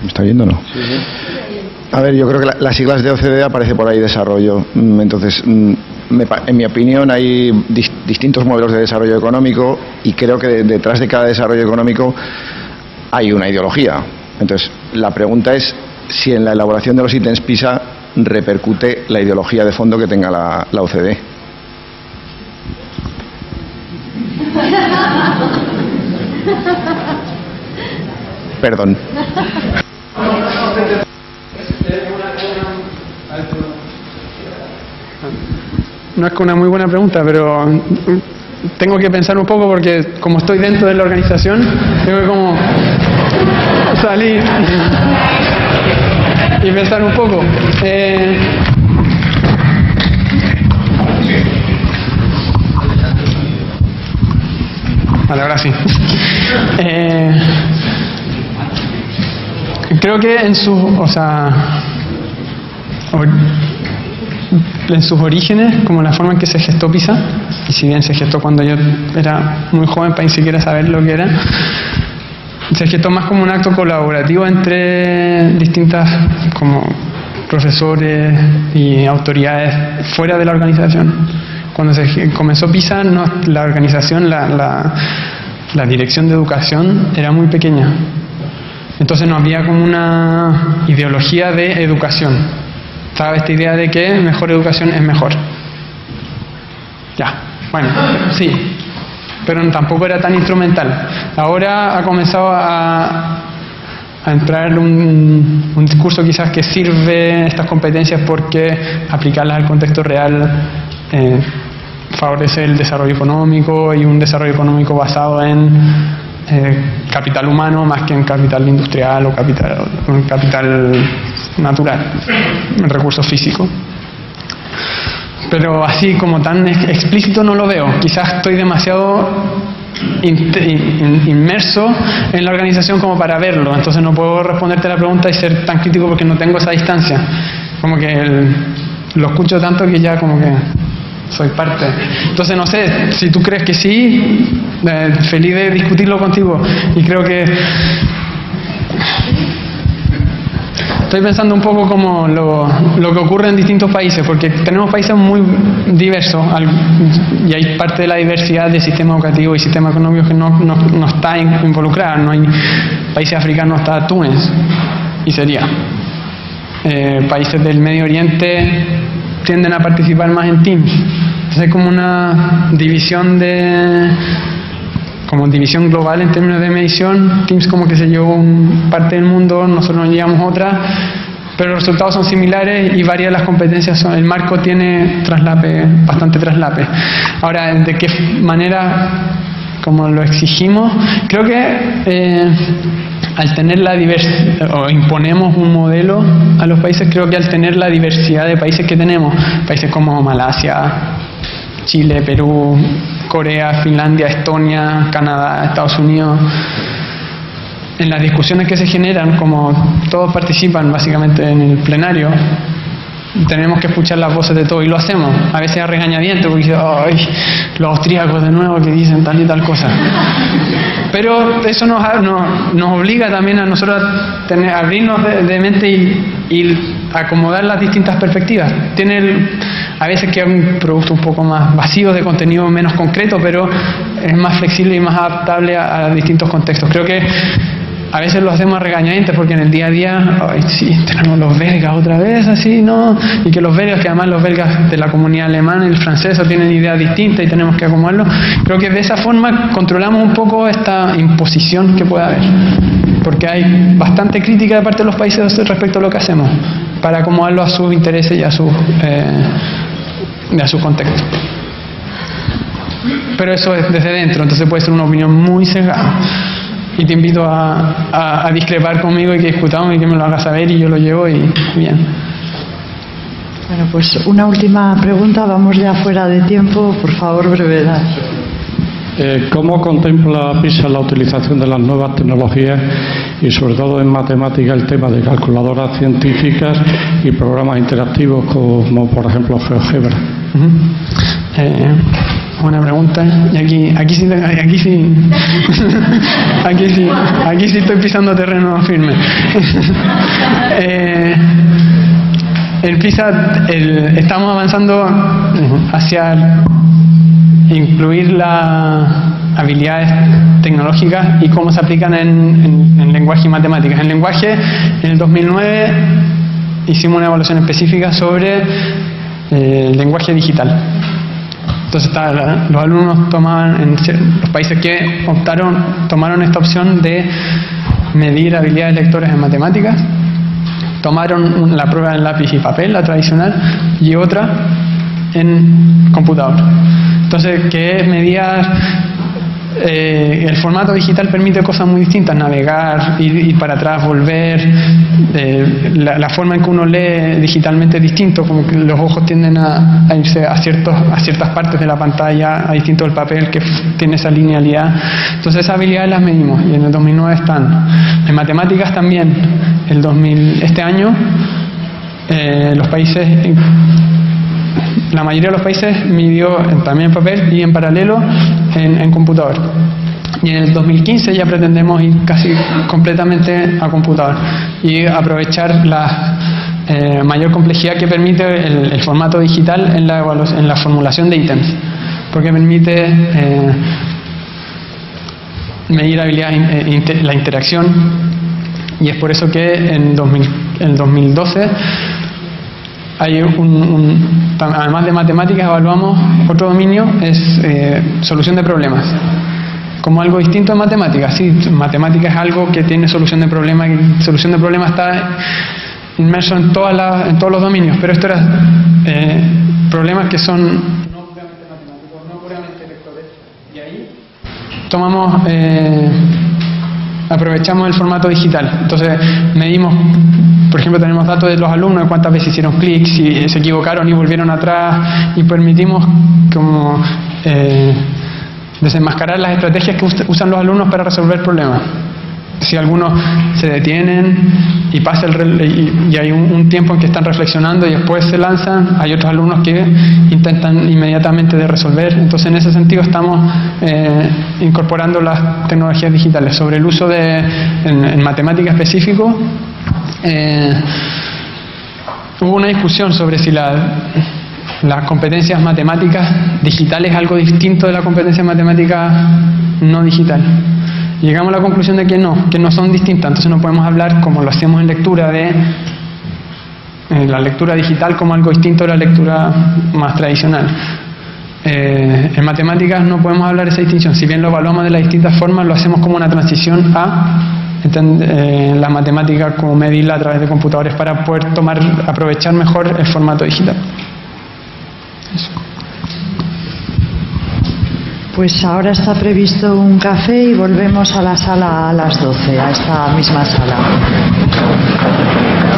¿Me está oyendo o no? Sí, sí. A ver, yo creo que las siglas de OCDE aparece por ahí desarrollo. Entonces, en mi opinión, hay distintos modelos de desarrollo económico y creo que detrás de cada desarrollo económico hay una ideología. Entonces, la pregunta es si en la elaboración de los ítems PISA repercute la ideología de fondo que tenga la OCDE. Perdón. No es una muy buena pregunta, pero tengo que pensar un poco porque como estoy dentro de la organización, tengo que como salir y pensar un poco. Vale, ahora sí. Creo que en sus orígenes, como la forma en que se gestó PISA, y si bien se gestó cuando yo era muy joven para ni siquiera saber lo que era, se gestó más como un acto colaborativo entre distintas como profesores y autoridades fuera de la organización. Cuando se comenzó PISA, la organización, la dirección de educación era muy pequeña. Entonces no había como una ideología de educación. Estaba esta idea de que mejor educación es mejor. Ya, bueno, sí, pero tampoco era tan instrumental. Ahora ha comenzado a entrar un discurso quizás que sirve estas competencias porque aplicarlas al contexto real favorece el desarrollo económico y un desarrollo económico basado en capital humano más que en capital industrial o capital natural, en recursos físicos. Pero así como tan explícito no lo veo. Quizás estoy demasiado inmerso en la organización como para verlo, entonces no puedo responderte la pregunta y ser tan crítico porque no tengo esa distancia. Como que lo escucho tanto que ya como que soy parte. Entonces no sé, si tú crees que sí, feliz de discutirlo contigo. Y creo que estoy pensando un poco como lo que ocurre en distintos países, porque tenemos países muy diversos y hay parte de la diversidad del sistema educativo y sistema económico que no está involucrada. No hay países africanos, está Túnez y sería. Países del Medio Oriente tienden a participar más en teams. Entonces hay como una división división global en términos de medición. Teams como que se llevó parte del mundo, nosotros nos llevamos otra, pero los resultados son similares y varias de las competencias el marco tiene bastante traslape. Ahora, ¿de qué manera como lo exigimos? Creo que al tener la diversidad, o imponemos un modelo a los países, creo que al tener la diversidad de países que tenemos, países como Malasia, Chile, Perú, Corea, Finlandia, Estonia, Canadá, Estados Unidos, en las discusiones que se generan, como todos participan básicamente en el plenario, tenemos que escuchar las voces de todos y lo hacemos, a veces a regañadientes porque dicen, ¡ay! Los austríacos de nuevo que dicen tal y tal cosa. Pero eso nos obliga también a nosotros a abrirnos de mente y acomodar las distintas perspectivas. Tiene a veces que es un producto un poco más vacío de contenido menos concreto, pero es más flexible y más adaptable a distintos contextos. Creo que a veces lo hacemos a regañadientes porque en el día a día, ay, sí, tenemos los belgas otra vez, así, ¿no? Y que los belgas, que además los belgas de la comunidad alemana y el francés tienen ideas distintas y tenemos que acomodarlo. Creo que de esa forma controlamos un poco esta imposición que puede haber. Porque hay bastante crítica de parte de los países respecto a lo que hacemos, para acomodarlo a sus intereses y a su contexto. Pero eso es desde dentro, entonces puede ser una opinión muy sesgada. Y te invito a discrepar conmigo y que discutamos y que me lo hagas saber y yo lo llevo y bien. Bueno, pues una última pregunta, vamos ya fuera de tiempo, por favor, brevedad. ¿Cómo contempla PISA la utilización de las nuevas tecnologías y sobre todo en matemática el tema de calculadoras científicas y programas interactivos como por ejemplo GeoGebra? Buena pregunta. Y aquí sí aquí sí estoy pisando terreno firme. En PISA estamos avanzando hacia incluir las habilidades tecnológicas y cómo se aplican en lenguaje y matemáticas. En lenguaje, en el 2009 hicimos una evaluación específica sobre el lenguaje digital. Entonces los alumnos tomaban, en los países que tomaron esta opción de medir habilidades lectoras en matemáticas, tomaron la prueba en lápiz y papel, la tradicional, y otra en computador. Entonces, que es mediar, el formato digital permite cosas muy distintas, navegar, ir para atrás, volver, la forma en que uno lee digitalmente es distinto, como que los ojos tienden a irse a ciertas partes de la pantalla, a distinto del papel que tiene esa linealidad. Entonces esas habilidades las medimos y en el 2009 están. En matemáticas también, este año, los países... La mayoría de los países midió también en papel y en paralelo en computador. Y en el 2015 ya pretendemos ir casi completamente a computador y aprovechar la mayor complejidad que permite el formato digital en la formulación de ítems, porque permite medir habilidades, la interacción, y es por eso que en 2012 hay además de matemáticas evaluamos otro dominio, es solución de problemas, como algo distinto a matemáticas. Sí, matemáticas es algo que tiene solución de problemas, y solución de problemas está inmerso en todos los dominios, pero esto era problemas que son no puramente matemáticos, no puramente lectores, y ahí aprovechamos el formato digital. Entonces medimos, por ejemplo, tenemos datos de los alumnos de cuántas veces hicieron clic, si se equivocaron y volvieron atrás, y permitimos como desenmascarar las estrategias que usan los alumnos para resolver problemas. Si algunos se detienen y pasa y hay un tiempo en que están reflexionando y después se lanzan, hay otros alumnos que intentan inmediatamente de resolver. Entonces, en ese sentido estamos incorporando las tecnologías digitales. Sobre el uso en matemática específico, hubo una discusión sobre si las competencias matemáticas digitales es algo distinto de la competencia matemática no digital. Llegamos a la conclusión de que no son distintas, entonces no podemos hablar como lo hacemos en lectura de la lectura digital como algo distinto de la lectura más tradicional. En matemáticas no podemos hablar de esa distinción, si bien lo evaluamos de las distintas formas, lo hacemos como una transición a la matemática, como medirla a través de computadores para poder aprovechar mejor el formato digital. Eso. Pues ahora está previsto un café y volvemos a la sala a las 12, a esta misma sala.